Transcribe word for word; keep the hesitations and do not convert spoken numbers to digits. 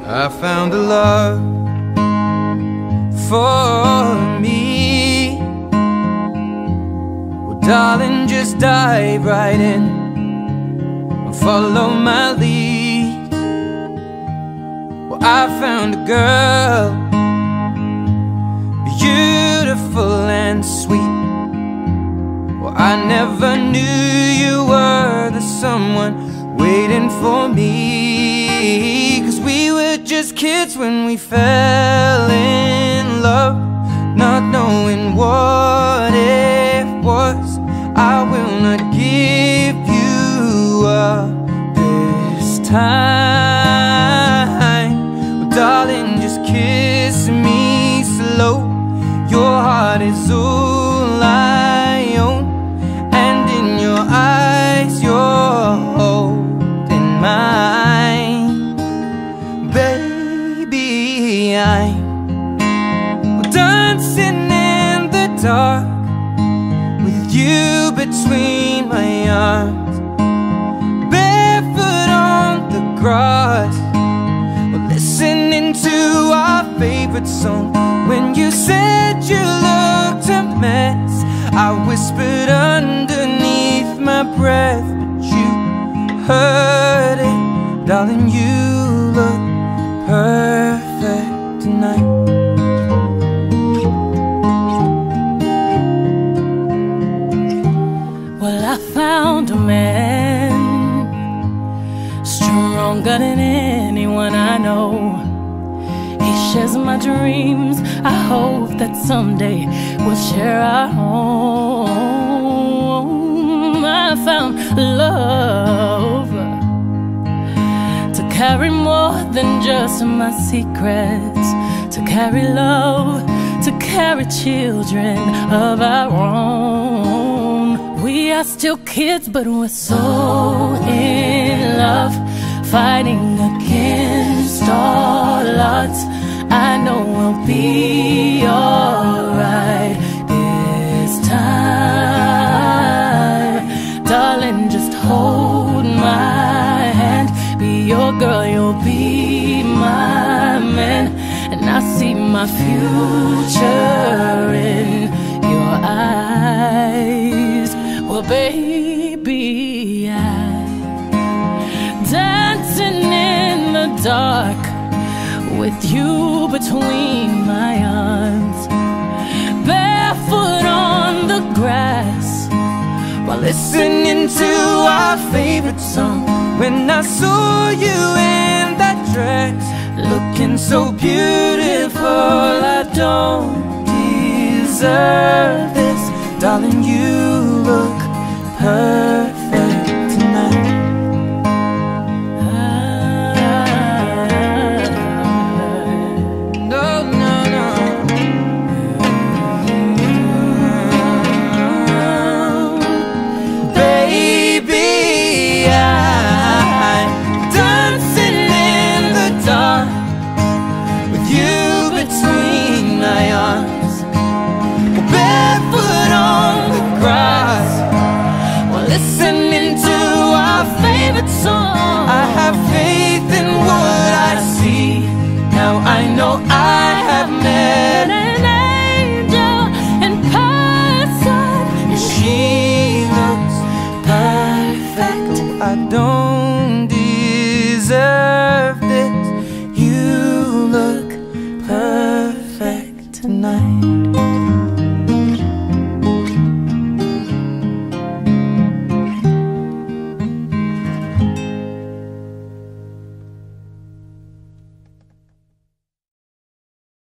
I found a love for me. Well, darling, just dive right in and follow my lead. Well, I found a girl, beautiful and sweet. Well, I never knew you were the someone waiting for me. 'Cause we were just kids when we fell in love, not knowing what it was. I will not give you up this time. Well, darling, just kiss me slow. Your heart is all I own, and in your eyes you're holding mine. Baby, I'm dancing in the dark with you between my arms, barefoot on the grass. We're listening to our favorite song. When you said you looked a mess, I whispered underneath my breath, but you heard it. Darling, you look perfect tonight. Well, I found a man stronger than anyone I know. He shares my dreams. I hope that someday we'll share our home. I found love to carry more than just my secrets, to carry love, to carry children of our own. We are still kids, but we're so in love, fighting against all odds. I know we'll be alright this time. Darling, just hold my hand. Be your girl, you'll be my man. And I see my future in your eyes. Well, baby, I'm dancing in the dark with you between my arms, barefoot on the grass, while listening to our favorite song. When I saw you in that dress, looking so beautiful, I don't deserve this. Darling, you look perfect tonight. I have faith in what I see. Now I know I have met an angel in person, and she looks perfect. I don't deserve this. You look perfect tonight.